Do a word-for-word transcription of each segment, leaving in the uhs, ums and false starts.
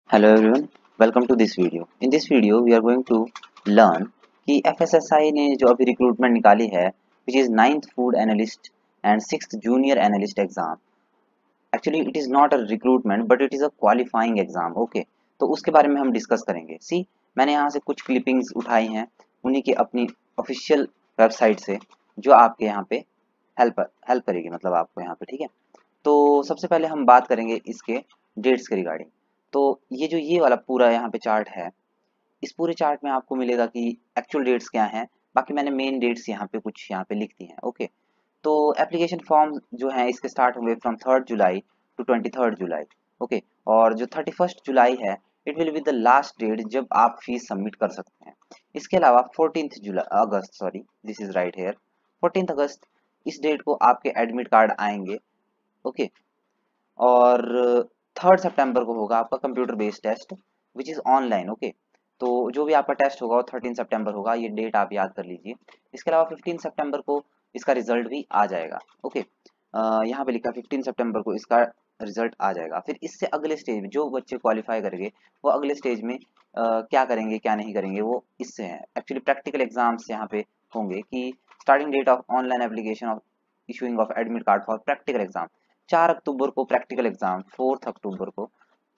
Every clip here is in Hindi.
Hello everyone, welcome to this video. In this video, we are going to learn कि F S S I ने जो अभी रिक्रूटमेंट निकाली है, which is ninth food analyst and sixth junior analyst exam. Actually, it is not a recruitment, but it is a qualifying exam. Okay, तो उसके बारे में हम डिस्कस करेंगे. See, मैंने यहाँ से कुछ क्लिपिंग्स उठाई हैं, उन्हीं की अपनी ऑफिशियल वेबसाइट से, जो आपके यहाँ पे हेल्प हेल्प करेगी, मतलब आपको यहाँ पे, ठीक है. तो सबसे पहले हम बात करेंगे इसके डेट्स के रिगार्डिंग. तो ये जो ये वाला पूरा यहाँ पे चार्ट है, इस पूरे चार्ट में आपको मिलेगा कि एक्चुअल डेट्स क्या हैं. बाकी मैंने मेन डेट्स यहाँ पे कुछ यहाँ पे लिख दी हैं. ओके, तो एप्लीकेशन फॉर्म जो है इसके स्टार्ट होंगे from third July to twenty third July. Okay, और जो थर्टी फर्स्ट जुलाई है, it will be the last date जब आप फीस सबमिट कर सकते हैं. इसके अलावा fourteen July August sorry this is right here fourteen August, इस डेट को आपके एडमिट कार्ड आएंगे. ओके, और थर्ड सितंबर को होगा आपका computer based test which is online. Okay, तो जो भी आपका टेस्ट होगा वो थर्टीन सितंबर होगा, ये डेट आप याद कर लीजिए. इसके अलावा फिफ्टीन सितंबर को इसका रिजल्ट भी आ जाएगा. ओके, यहाँ पे लिखा फिफ्टीन सितंबर को इसका रिजल्ट आ जाएगा. फिर इससे अगले स्टेज में जो बच्चे क्वालिफाई करेंगे वो अगले स्टेज में uh, क्या करेंगे क्या नहीं करेंगे वो इससे है. एक्चुअली प्रैक्टिकल एग्जाम्स यहाँ पे होंगे कि starting date of online application of issuing of admit card for practical exam चार अक्टूबर को प्रैक्टिकल एग्जाम. फोर्थ अक्टूबर को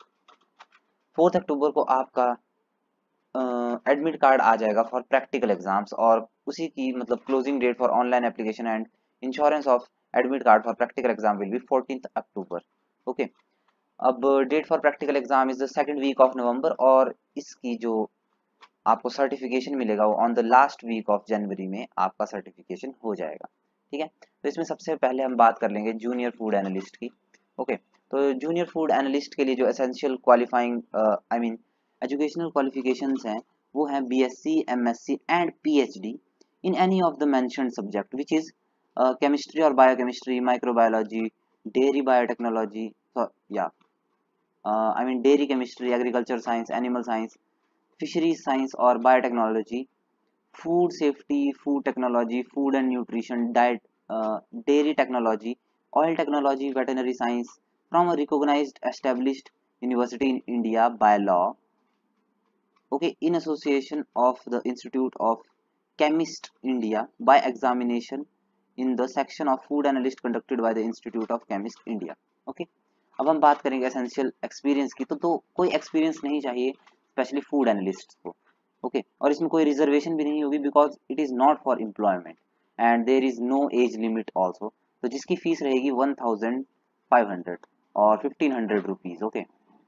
फोर्थ अक्टूबर को आपका एडमिट uh, कार्ड आ जाएगा फॉर प्रैक्टिकल एग्जाम्स, और उसी की मतलब closing date for online application and insurance of admit card for practical exam will be fourteen October. Okay, अब date for practical exam is the second week of November, और इसकी जो आपको सर्टिफिकेशन मिलेगा वो on the last week of January में आपका सर्टिफिकेशन हो जाएगा. ठीक है, तो इसमें सबसे पहले हम बात कर लेंगे जूनियर फूड एनालिस्ट की. ओके, तो जूनियर फूड एनालिस्ट के लिए जो essential qualifying I mean educational qualifications हैं वो हैं BSc, MSc and PhD in any of the mentioned subject which is chemistry और बायोकेमिस्ट्री, माइक्रोबायोलॉजी, डेयरी बायोटेक्नोलॉजी, या I mean dairy chemistry, agriculture science, animal science, fisheries science और biotechnology, food safety, food technology, food and nutrition, diet, dairy technology, oil technology, veterinary science from a recognised established university in India by law. Okay, in association of the institute of chemist India by examination in the section of food analyst conducted by the institute of chemist India. Okay, अब हम बात करेंगे एसेंशियल एक्सपीरियंस की. तो, तो कोई एक्सपीरियंस नहीं चाहिए स्पेशली फूड एनालिस्ट को. ओके, और इसमें कोई रिजर्वेशन भी नहीं होगी because it is not for employment and there is no age limit also. तो जिसकी फीस रहेगी वन थाउजेंड फाइव हंड्रेड और फिफ्टीन हंड्रेड रुपीज़. ओके,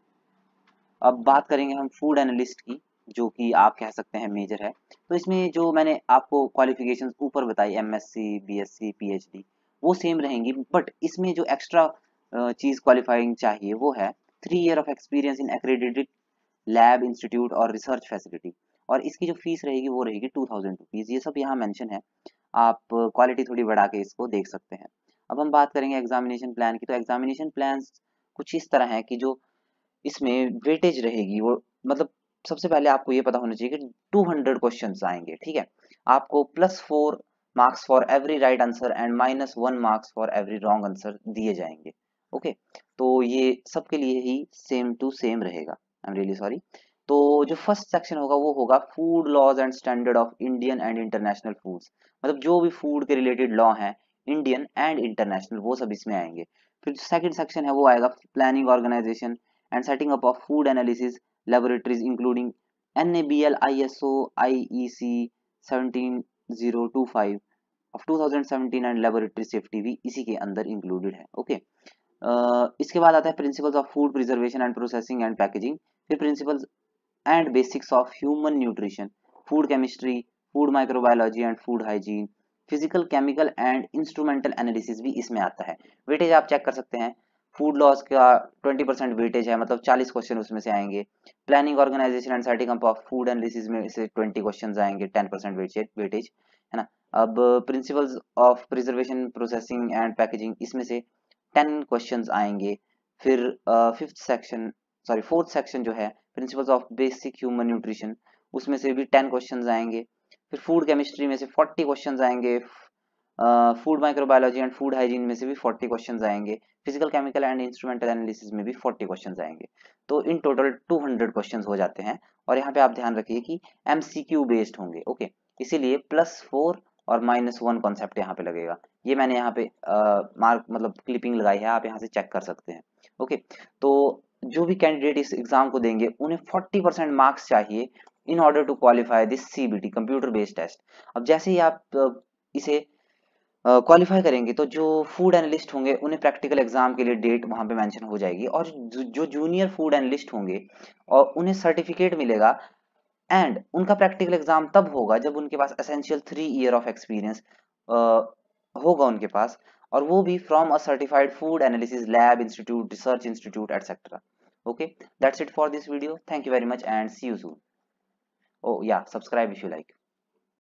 अब बात करेंगे हम फूड एनालिस्ट की, जो कि आप कह सकते हैं मेजर है. तो इसमें जो मैंने आपको क्वालिफिकेशंस ऊपर बताई एमएससी, बीएससी, पीएचडी, वो सेम रहेंगी, बट इसमें जो एक्स्ट्रा चीज़ क्वालिफाइंग चाहिए वो है three year of experience in accredited lab, institute और रिसर्च फैसिलिटी, और इसकी जो फीस रहेगी वो रहेगी टू थाउजेंड रुपीज़. ये सब यहाँ मेंशन है, आप क्वालिटी थोड़ी बढ़ा के इसको देख सकते हैं. अब हम बात करेंगे एग्जामिनेशन प्लान की. तो एग्जामिनेशन प्लान कुछ इस तरह है कि जो इसमें वेटेज रहेगी वो मतलब सबसे पहले आपको ये पता होना चाहिए कि टू हंड्रेड क्वेश्चन आएंगे. ठीक है, आपको plus four marks for every right answer and minus one marks for every wrong answer दिए जाएंगे. ओके, तो ये सबके लिए ही सेम टू सेम रहेगा. I am really sorry. तो जो फर्स्ट सेक्शन होगा वो होगा food laws and standard of Indian and international foods, मतलब जो भी फूड के रिलेटेड लॉ हैं इंडियन एंड इंटरनेशनल वो सब इसमें आएंगे. फिर सेकंड सेक्शन है वो आएगा planning, organisation and setting up of food analysis laboratories including N A B L I S O I E C seventeen zero two five of two thousand seventeen and laboratory safety भी इसी के अंदर included है. Okay, okay. uh, इसके बाद आता है principles of food preservation and processing and packaging, फिर principles and basics of human nutrition, food chemistry, food microbiology and food hygiene, physical, chemical and instrumental analysis भी इसमें आता है. वेटेज आप चेक कर सकते हैं, फूड लॉस का ट्वेंटी परसेंट वेटेज है, मतलब चालीस क्वेश्चन उसमें से आएंगे. Planning, organisation and setting up of food analysis में से ट्वेंटी क्वेश्चंस आएंगे, टेन परसेंट वेटेज है ना. अब principles of preservation, processing and packaging, इसमें से टेन क्वेश्चंस आएंगे. फिर fifth section sorry fourth section जो है principles of basic human nutrition, उसमें से भी टेन क्वेश्चंस आएंगे. फिर फूड केमिस्ट्री में से फोर्टी क्वेश्चंस आएंगे. Food microbiology and food hygiene में से भी फोर्टी क्वेश्चंस आएंगे, physical chemical and instrumental analysis में भी फोर्टी क्वेश्चंस आएंगे। तो इन टोटल टू हंड्रेड क्वेश्चंस हो जाते हैं। और यहाँ पे आप ध्यान रखिए कि एमसीक्यू बेस्ड होंगे, ओके, इसीलिए प्लस फोर और माइनस वन कॉन्सेप्ट यहाँ पे लगेगा। ये मैंने यहाँ पे मार्क मतलब क्लिपिंग लगाई है, आप यहाँ से चेक कर सकते हैं। ओके, तो जो भी कैंडिडेट इस एग्जाम को देंगे उन्हें फोर्टी परसेंट मार्क्स चाहिए in order to qualify this CBT computer based test. अब जैसे ही आप uh, इसे क्वालिफाई uh, करेंगे तो जो फूड एनालिस्ट होंगे उन्हें प्रैक्टिकल एग्जाम के लिए डेट वहां पे मेंशन हो जाएगी, और जो, जो जूनियर फूड एनालिस्ट होंगे और उन्हें सर्टिफिकेट मिलेगा। एंड उनका प्रैक्टिकल एग्जाम तब होगा जब उनके पास essential three year of experience होगा उनके पास, और वो भी from a certified food analysis lab institute, research institute etcetera. Okay, that's it for this video, thank you very much and see you soon. Oh yeah, subscribe if you like.